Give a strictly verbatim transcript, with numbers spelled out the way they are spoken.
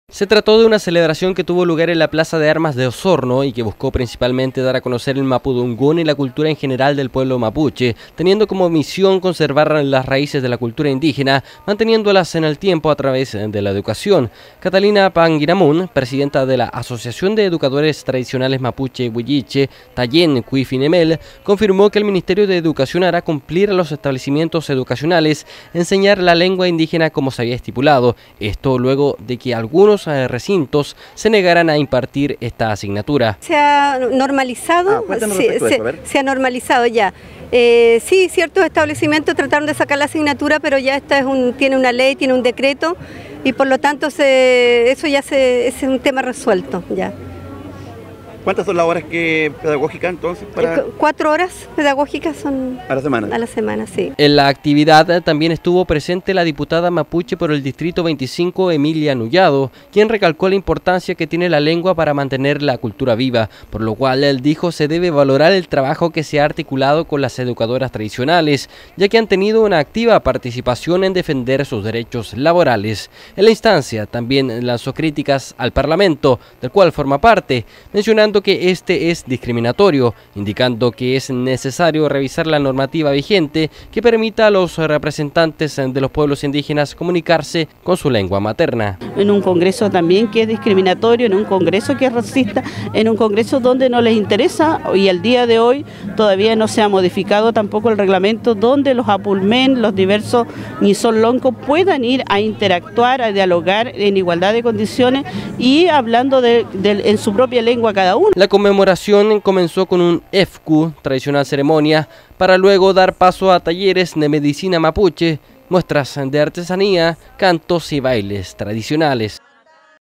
Se trató de una celebración que tuvo lugar en la Plaza de Armas de Osorno y que buscó principalmente dar a conocer el mapudungún y la cultura en general del pueblo mapuche, teniendo como misión conservar las raíces de la cultura indígena, manteniéndolas en el tiempo a través de la educación. Catalina Panguinamun, presidenta de la Asociación de Educadores Tradicionales Mapuche Huilliche, Tayen Cuifinemel, confirmó que el Ministerio de Educación hará cumplir a los establecimientos educacionales enseñar la lengua indígena como se había estipulado, esto luego de que algunos recintos se negarán a impartir esta asignatura. Se ha normalizado, ah, se, se, se ha normalizado ya. Eh, sí, ciertos establecimientos trataron de sacar la asignatura, pero ya esta es un, tiene una ley, tiene un decreto y por lo tanto se, eso ya se, es un tema resuelto ya. ¿Cuántas son las horas que pedagógicas entonces? Para... Cuatro horas pedagógicas son a la semana. A la semana, sí. En la actividad también estuvo presente la diputada mapuche por el Distrito veinticinco, Emilia Nullado, quien recalcó la importancia que tiene la lengua para mantener la cultura viva, por lo cual él dijo se debe valorar el trabajo que se ha articulado con las educadoras tradicionales, ya que han tenido una activa participación en defender sus derechos laborales. En la instancia también lanzó críticas al Parlamento, del cual forma parte, mencionando que este es discriminatorio, indicando que es necesario revisar la normativa vigente que permita a los representantes de los pueblos indígenas comunicarse con su lengua materna. En un congreso también que es discriminatorio, en un congreso que es racista, en un congreso donde no les interesa, y al día de hoy todavía no se ha modificado tampoco el reglamento donde los apulmen, los diversos ñizonloncos puedan ir a interactuar, a dialogar en igualdad de condiciones y hablando de, de, en su propia lengua cada uno. La conmemoración comenzó con un E F C U, tradicional ceremonia, para luego dar paso a talleres de medicina mapuche, muestras de artesanía, cantos y bailes tradicionales.